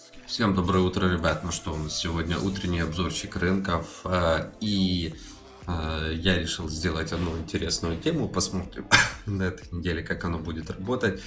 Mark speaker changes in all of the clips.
Speaker 1: Всем доброе утро, ребят. Ну что, у нас сегодня утренний обзорчик рынков. Я решил сделать одну интересную тему. Посмотрим на этой неделе, как оно будет работать.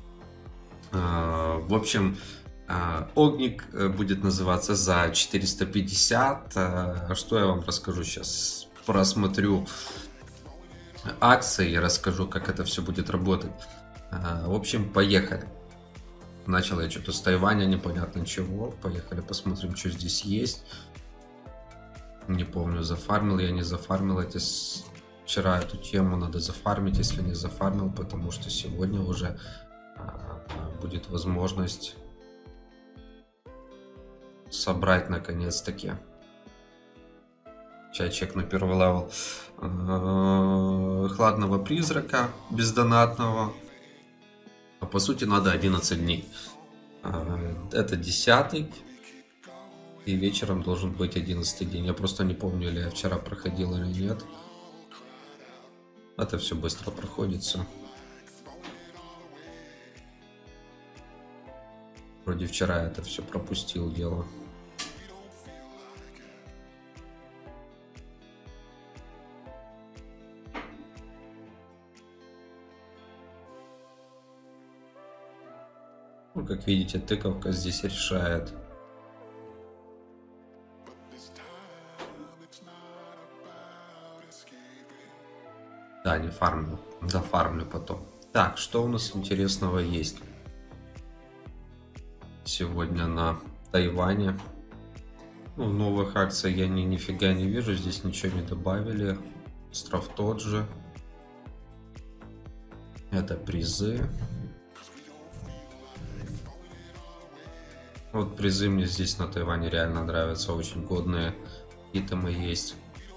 Speaker 1: В общем, Огник будет называться за 450. Что я вам расскажу сейчас? Просмотрю акции и расскажу, как это все будет работать. В общем, поехали. Начал я что-то с Тайваня, непонятно чего. Поехали посмотрим, что здесь есть. Не помню, зафармил я, не зафармил вчера эту тему. Надо зафармить, если не зафармил, потому что сегодня уже будет возможность собрать наконец-таки. Сейчас чекну первый левел Хладного Призрака бездонатного. А по сути надо 11 дней. Это 10-й. И вечером должен быть 11-й день. Я просто не помню, или я вчера проходил или нет. Это все быстро проходится. Вроде вчера это все пропустил дело. Ну, как видите, тыковка здесь решает. Да, не фармлю. Дофармлю потом. Так, что у нас интересного есть сегодня на Тайване? Ну, новых акций я нифига не вижу. Здесь ничего не добавили. Остров тот же. Это призы. Вот призы мне здесь на Тайване реально нравятся. Очень годные итемы есть.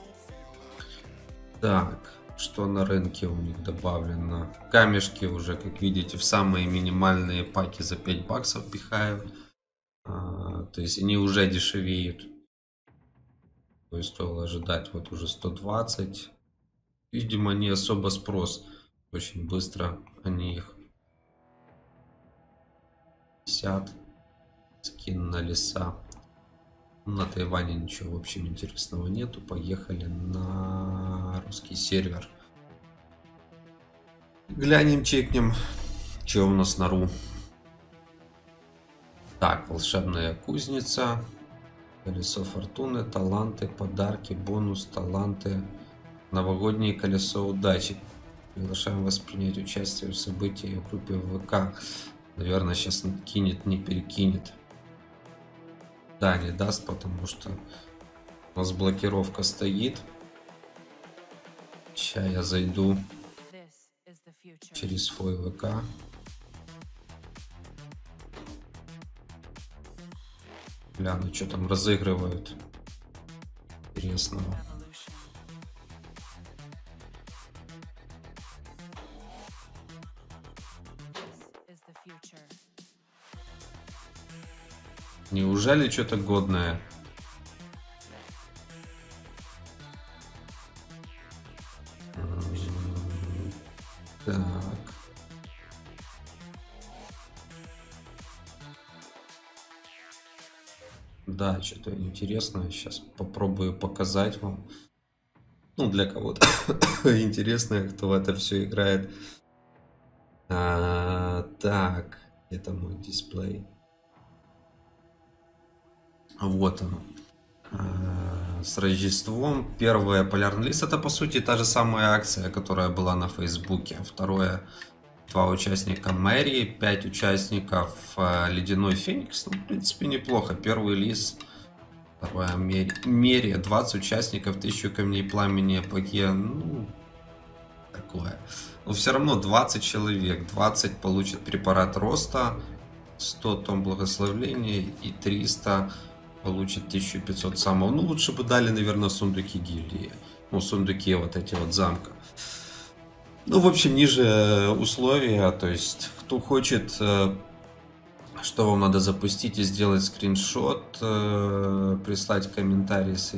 Speaker 1: Так, что на рынке у них добавлено? Камешки уже, как видите, в самые минимальные паки за 5 баксов пихают. То есть они уже дешевеют. То есть стоило ожидать вот уже 120. Видимо, не особо спрос. Очень быстро они их 50. Скин на леса. На Тайване ничего, в общем, интересного нету. Поехали на русский сервер. Глянем, чекнем, что у нас на ру. Так, волшебная кузница. Колесо фортуны, таланты, подарки, бонус, таланты. Новогоднее колесо удачи. Приглашаем вас принять участие в событии в группе ВК. Наверное, сейчас кинет, не перекинет. Да, не даст, потому что у нас блокировка стоит. Сейчас я зайду через свой ВК. Гляну, что там разыгрывают интересного. Неужели что-то годное? Так. Да, что-то интересное. Сейчас попробую показать вам. Ну, для кого-то интересное, кто в это все играет. Так, это мой дисплей. Вот он. С Рождеством. Первая полярный лист. Это по сути та же самая акция, которая была на Фейсбуке. Второе. 2 участника Мэрии, 5 участников Ледяной Феникс. Ну, в принципе, неплохо. Первый лист. Второе Мерия. 20 участников, 1000 камней пламени, эпогея. Ну, такое. Но все равно 20 человек. 20 получат препарат роста. 100 том благословления и 300 получит 1500 самого. Ну, лучше бы дали, наверное, сундуки гильдии. Ну, сундуки вот эти вот замка. Ну, в общем, ниже условия. То есть, кто хочет, что вам надо запустить и сделать скриншот, прислать комментарий с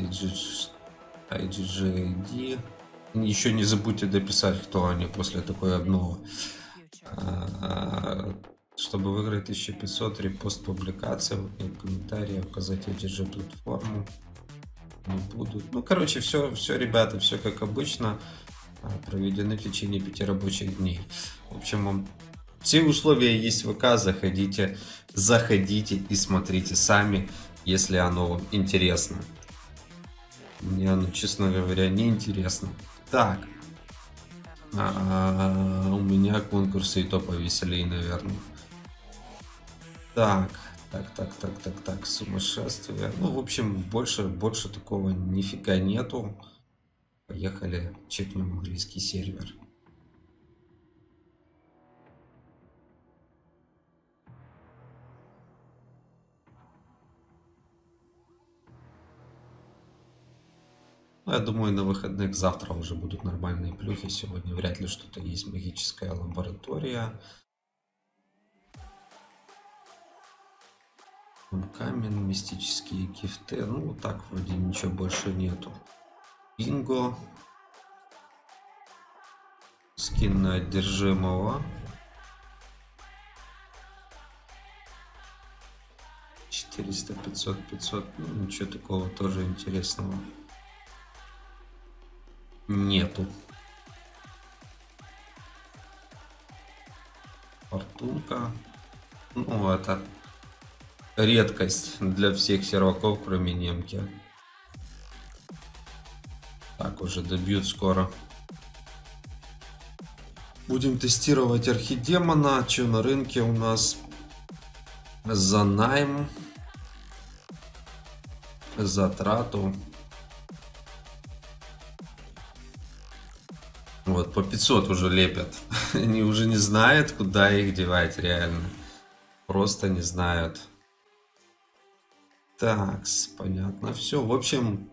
Speaker 1: IGGID. Еще не забудьте дописать, кто они после такой обновы. Чтобы выиграть 1500, репост публикации, в комментарии, указать ATG платформу. Не буду. Ну, короче, все, ребята, все как обычно. Проведены в течение 5 рабочих дней. В общем, все условия есть в ВК. Заходите и смотрите сами, если оно вам интересно. Мне оно, честно говоря, не интересно. Так. У меня конкурсы и то повеселее, наверное. Так, сумасшествие. Ну, в общем, больше такого нифига нету. Поехали, чекнем английский сервер. Ну, я думаю, на выходных завтра уже будут нормальные плюхи. Сегодня вряд ли что-то есть. Магическая лаборатория. Камень, мистические гифты. Ну, вот так вроде ничего больше нету. Бинго. Скин на одержимого. 400, 500, 500. Ну, ничего такого тоже интересного нету. Фортунка. Ну, это редкость для всех серваков, кроме немки. Так, уже добьют скоро. Будем тестировать архидемона. Что на рынке у нас? За найм. За трату. Вот, по 500 уже лепят. Они уже не знают, куда их девать, реально. Просто не знают. Так, понятно все. В общем,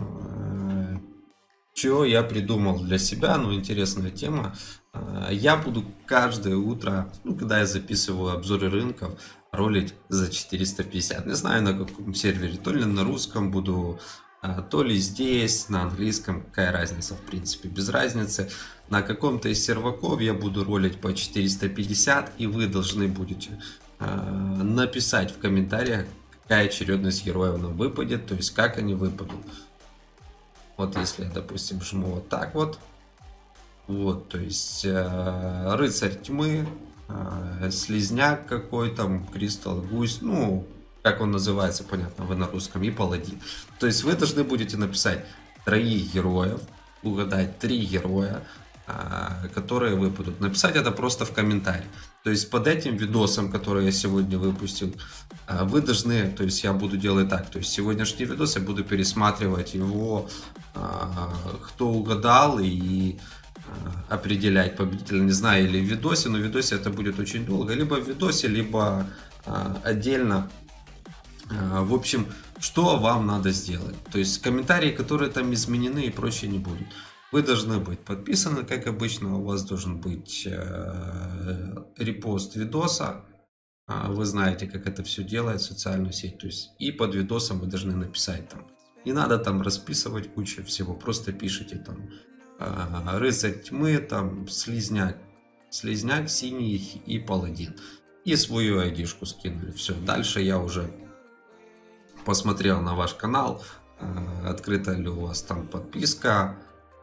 Speaker 1: что я придумал для себя, ну, интересная тема. Я буду каждое утро, ну, когда я записываю обзоры рынков, ролить за 450. Не знаю, на каком сервере, то ли на русском буду, то ли здесь, на английском, какая разница, в принципе, без разницы. На каком-то из серваков я буду ролить по 450, и вы должны будете написать в комментариях, какая очередность героев нам выпадет, то есть как они выпадут. Вот если я, допустим, жму вот так вот, то есть рыцарь тьмы, слизняк какой-то, кристалл гусь, ну, как он называется, понятно, вы на русском, и паладин. То есть вы должны будете написать 3 героев, угадать 3 героя, которые выпадут. Написать это просто в комментарии. То есть под этим видосом, который я сегодня выпустил, вы должны, то есть я буду делать так, то есть сегодняшний видос я буду пересматривать его, кто угадал, и определять победителя, не знаю, или в видосе, но в видосе это будет очень долго, либо в видосе, либо отдельно. В общем, что вам надо сделать? То есть комментарии, которые там изменены и прочее, не будут. Вы должны быть подписаны, как обычно, у вас должен быть репост видоса. Вы знаете, как это все делает, социальную сеть. То есть и под видосом вы должны написать там. Не надо там расписывать кучу всего, просто пишите там рыцарь тьмы, там слизняк синий и паладин. И свою айдишку скинули. Все, дальше я уже посмотрел на ваш канал, открыта ли у вас там подписка,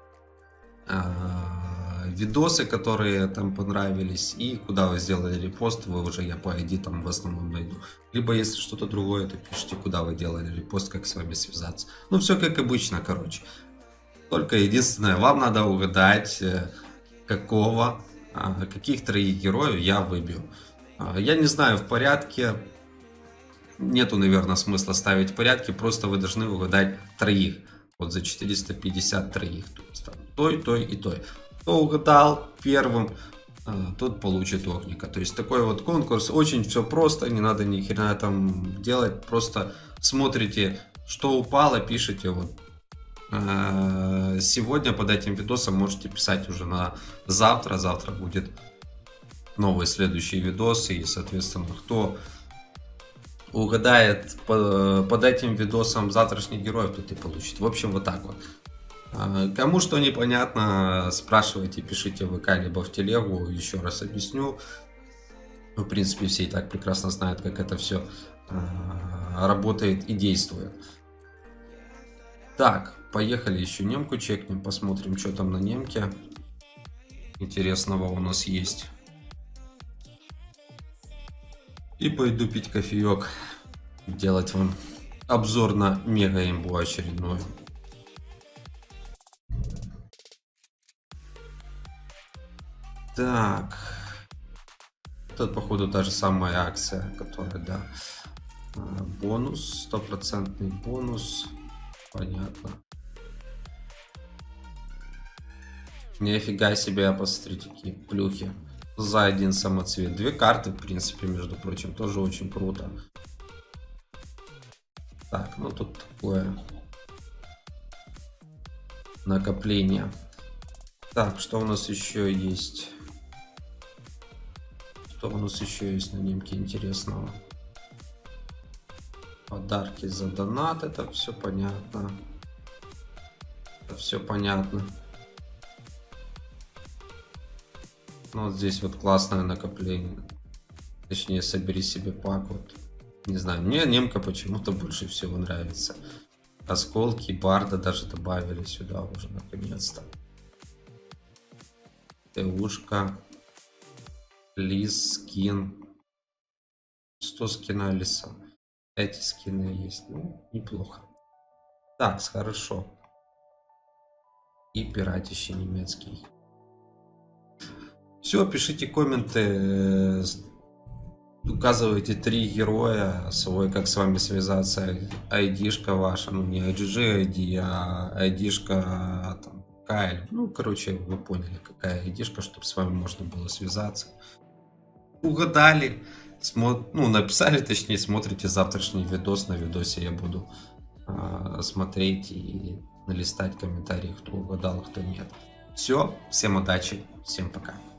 Speaker 1: видосы, которые там понравились, и куда вы сделали репост, вы уже, я по ID там в основном найду. Либо если что-то другое, то пишите, куда вы делали репост, как с вами связаться. Ну, все как обычно, короче. Только единственное, вам надо угадать, каких 3 героев я выбью. Я не знаю, в порядке. Нету, наверное, смысла ставить в порядке. Просто вы должны угадать 3. Вот за 450 3. То есть там той и той. Кто угадал первым, тот получит огника. То есть такой вот конкурс. Очень все просто. Не надо ни хрена там делать. Просто смотрите, что упало, пишите вот. Сегодня под этим видосом можете писать уже на завтра. Завтра будет новый следующий видос. И, соответственно, кто угадает под этим видосом завтрашних героев, тот и получит. В общем, вот так вот. Кому что непонятно, спрашивайте, пишите в ВК, либо в телегу. Еще раз объясню. В принципе, все и так прекрасно знают, как это все работает и действует. Так, поехали еще немку чекнем, посмотрим, что там на немке интересного у нас есть. И пойду пить кофеек, делать вам обзор на мега-имбу очередную. Так, тут походу та же самая акция, которая, да, бонус, стопроцентный бонус, понятно. Нифига себе, посмотрите, какие плюхи. За один самоцвет. 2 карты, в принципе, между прочим, тоже очень круто. Так, ну тут такое накопление. Так, что у нас еще есть? Что у нас еще есть на немке интересного? Подарки за донат, это все понятно. Это все понятно. Ну, вот здесь вот классное накопление. Точнее, собери себе пак. Вот. Не знаю, мне немка почему-то больше всего нравится. Осколки, барда даже добавили сюда уже наконец-то. ТУшка. Лис, скин. 100 скина лиса. Эти скины есть. Ну, неплохо. Так, хорошо. И пиратище немецкий. Все, пишите комменты, указывайте 3 героя, свой, как с вами связаться, айдишка ваша, ну не IGG ID, а айдишка там, Кайль. Ну, короче, вы поняли, какая айдишка, чтобы с вами можно было связаться. Угадали, ну, написали, точнее, смотрите завтрашний видос, на видосе я буду смотреть и налистать комментарии, кто угадал, кто нет. Все, всем удачи, всем пока.